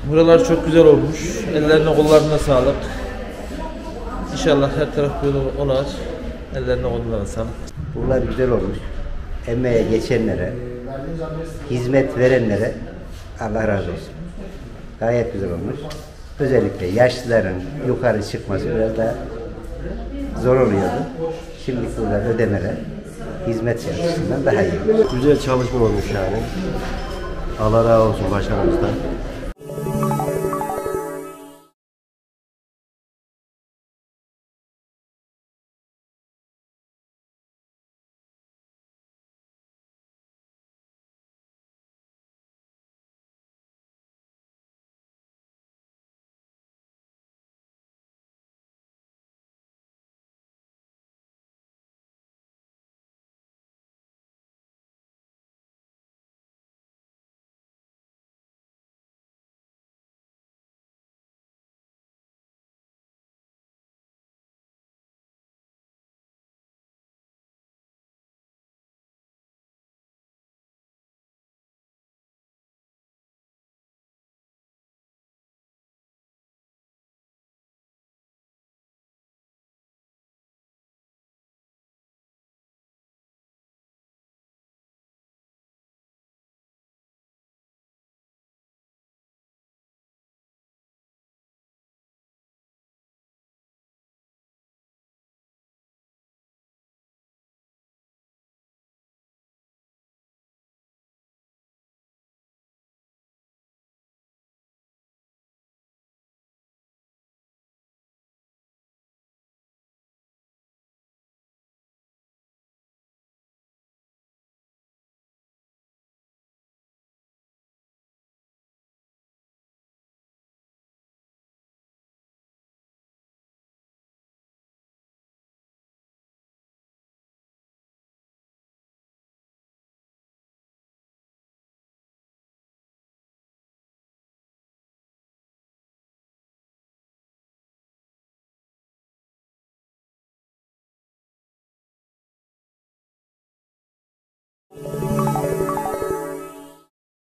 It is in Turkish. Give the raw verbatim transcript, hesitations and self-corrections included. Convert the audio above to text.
Buralar çok güzel olmuş. Ellerine kollarına sağlık. İnşallah her taraf böyle olur. Ellerine kollarına sağlık. Buralar güzel olmuş. Emeğe geçenlere, hizmet verenlere Allah razı olsun. Gayet güzel olmuş. Özellikle yaşlıların yukarı çıkması biraz da zor oluyordu. Şimdi burada ödemeler hizmet açısından daha iyi. Güzel çalışma olmuş yani. Allah razı olsun başkanımızdan.